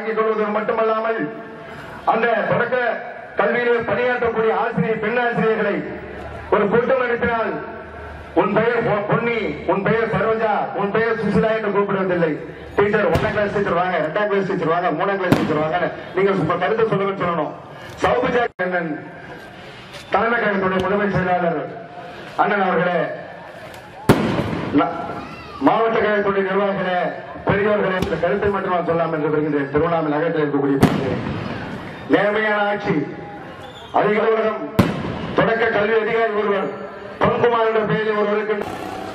வாங்கிக் கொள்வதற்கு மட்டுமல்லாமல் அந்த தொடக்க கல்வியில் பணியாற்றக்கூடிய ஆசிரியர் பெண் ஆசிரியர்களை ஒரு கூட்டம் நடத்தினால் உன் பெயர் பொன்னி, உன் பெயர் சரோஜா, உன் பெயர் சுசிலா என்று கூப்பிடுவதில்லை. டீச்சர் 1ஆம் கிளாஸ் டீச்சர் வாங்க, 2ஆம் கிளாஸ் டீச்சர் வாங்க, 3ஆம் கிளாஸ் டீச்சர் வாங்க, நீங்கள் கருத்து சொல்லுங்கன்னு சொல்லணும். சௌபஜா அண்ணன் தலைமை கழகத்துடைய முதன்மை செயலாளர் அண்ணன் அவர்களே, மாவட்ட கழகத்துடைய நிர்வாகிகளே, பெரியவர்களே, இந்த கருத்தை மட்டும் நான் சொல்லாமல் என்று வருகின்றேன். திருவண்ணாமலை நகரத்தில் இருக்கக்கூடிய நேர்மையான ஆட்சி அதிகாரம் தொடக்க கல்வி அதிகாரி ஒருவர் பொன்குமார் என்ற பெயரில் ஒருவருக்கு